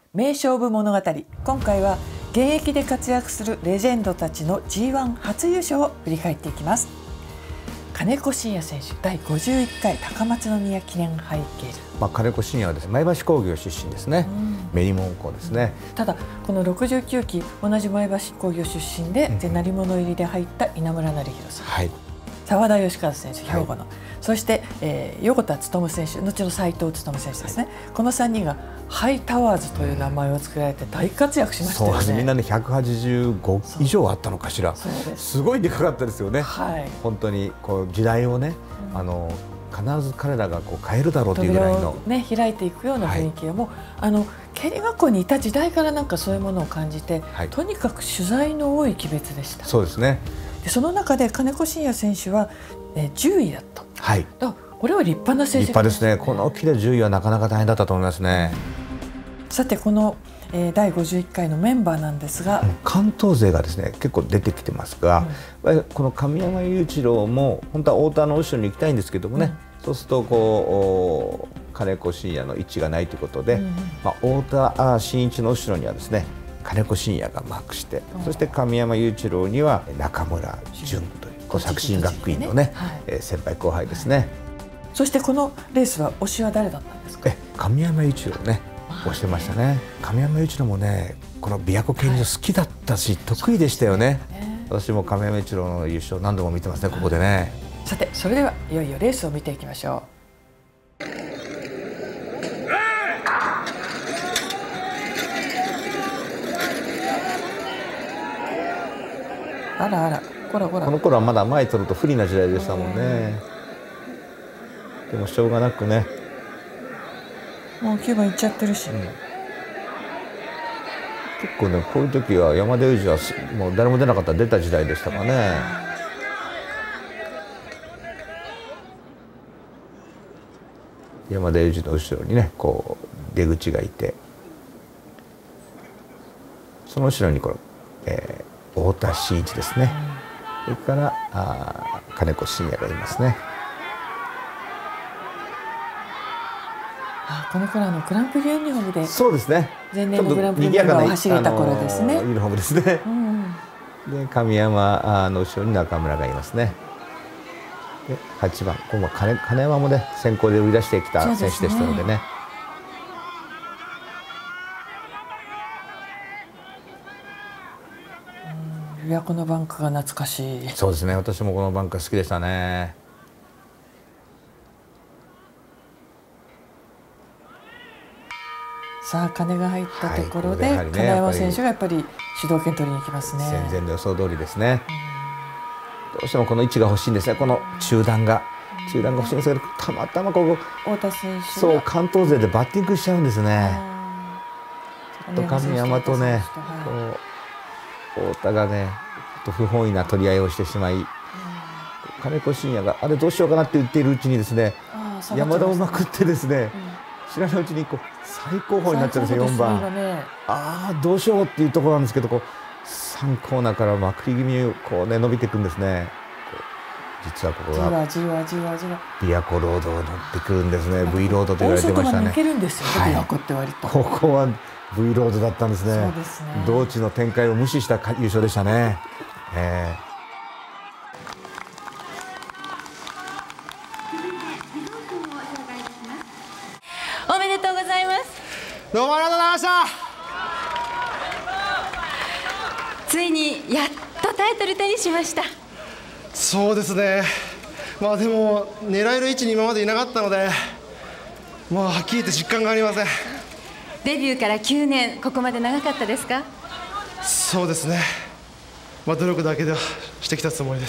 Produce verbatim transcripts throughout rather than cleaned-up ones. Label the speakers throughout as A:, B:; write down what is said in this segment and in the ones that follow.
A: 名勝負物語。今回は現役で活躍するレジェンドたちの ジーワン 初優勝を振り返っていきます。金子慎也選手だいごじゅういっかい高松宮記念杯競輪、
B: まあ、金子慎也はですね、前橋工業出身ですね、練り門校ですね。
A: ただこのろくじゅうきゅうき同じ前橋工業出身で、うん、鳴り物入りで入った稲村成弘さん、はい、澤田義和選手、兵庫の、はい、そして、えー、横田勉選手、後の斉藤勉選手ですね、はい、このさんにんがハイタワーズという名前を作られて大活躍しましたよね。
B: そうですね、みんなねひゃくはちじゅうご以上あったのかしら。そうです、すごいでかかったですよね、はい、本当にこう時代をね、うん、あの必ず彼らがこう変えるだろうというぐらいの、
A: ね、開いていくような雰囲気を、はい、もうあの競輪学校にいた時代からなんかそういうものを感じて、はい、とにかく取材の多い鬼別でした。
B: そうですね。
A: でその中で金子慎也選手は、えー、じゅういだった、
B: はい、
A: だこれは立派な成績ですね。
B: 立派ですね。この大きなじゅういはなかなか大変だったと思いますね。
A: さてこの、えー、だいごじゅういっかいのメンバーなんですが、
B: 関東勢がですね結構出てきてますが、うん、この神山雄一郎も本当は太田の後ろに行きたいんですけどもね、うん、そうするとこう金子慎也の位置がないということで、うん、まあ、太田真一の後ろにはですね金子慎也がマークして、うん、そして神山雄一郎には中村淳という作新学院のね、はい、先輩後輩ですね、はい、
A: そしてこのレースは推しは誰だったんですか？
B: え神山雄一郎ね推してましたね。神山雄一郎もねこの琵琶湖競輪場好きだったし、はい、得意でしたよね。私も神山雄一郎の優勝何度も見てますね、ここでね。
A: さてそれではいよいよレースを見ていきましょう。あらあら、こらこら。
B: この頃はまだ前取ると不利な時代でしたもんね。でもしょうがなくね、
A: もうきゅうばんいっちゃってるし、うん、
B: 結構ねこういう時は山田裕二はもう誰も出なかったら出た時代でしたかね。山田裕二の後ろにねこう出口がいて、その後ろにこれ、えー、太田真一ですね、うん、それからあ金子慎也がいますね。
A: あこの頃のグランプリユニフォームで、
B: そうですね、
A: 前年のグランプリユニフォームを走れた頃ですね、
B: ユニフォームですね、うんうん、で神山の後ろに中村がいますね。ではちばん今度は 金, 金山もね先行で売り出してきた選手でしたのでね。
A: 琵琶湖のバンクが懐かしい。
B: そうですね、私もこのバンク好きでしたね。
A: さあ鐘が入ったところで、はい、ね、金山選手がやっぱり主導権取りに行きますね。
B: 戦前の予想通りですね。どうしてもこの位置が欲しいんですね。この中段が中段が欲しいんですけど、たまたまここ
A: 太田選手
B: そう関東勢でバッティングしちゃうんですね。ちょっと神山とね、こう太田がねちょっと不本意な取り合いをしてしまい、金子慎也があれどうしようかなって言っているうちにですね、山田をまくってですね、知らないうちにこう最高峰になっちゃうんですよ、よんばん。ね、ああどうしようっていうところなんですけど、こうさんコーナーからまくり気味にこうね伸びていくんですね。実はここが
A: じわじわじわ
B: 琵琶湖ロードを乗ってくるんですね。 V ロードと言われてましたね。
A: 抜けるんですよ、はい、琵琶湖って割と
B: ここは V ロードだったんですね。そうですね、道地の展開を無視した優勝でしたね。え
C: ー、おめでとうございます。
D: どうもありがとうございました。
C: ついにやっとタイトル手にしました。
D: そうですね、まあでも狙える位置に今までいなかったので、まあはっきり言って実感がありません。
C: デビューからきゅうねん、ここまで長かったですか？
D: そうですね、まあ努力だけではしてきたつもりです。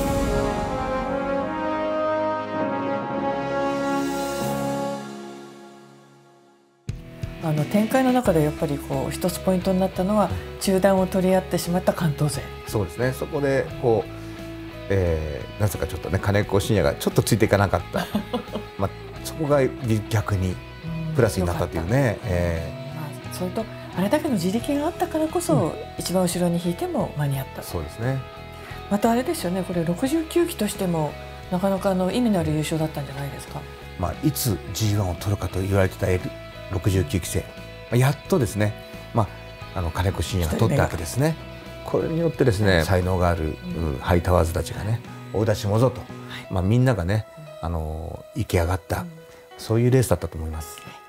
A: あの展開の中でやっぱりこう一つポイントになったのは中段を取り合ってしまった関東勢。
B: そうですね、そこでこう、えー、なぜかちょっとね金子慎也がちょっとついていかなかったまあそこが逆にプラスになったというね。えーま
A: あ、それとあれだけの自力があったからこそ、うん、一番後ろに引いても間に合った。
B: そうですね。
A: またあれですよね、これろくじゅうきゅうきとしてもなかなかの意味のある優勝だったんじゃないですか。
B: まあいつ ジーワン を取るかと言われてたろくじゅうきゅうきせいやっとですね、まあ、あの金子慎也が取ったわけですね。これによってですね、才能がある、うん、ハイタワーズたちがね、大出しもぞと、はい、まあ、みんながね、あの生き上がった、うん、そういうレースだったと思います。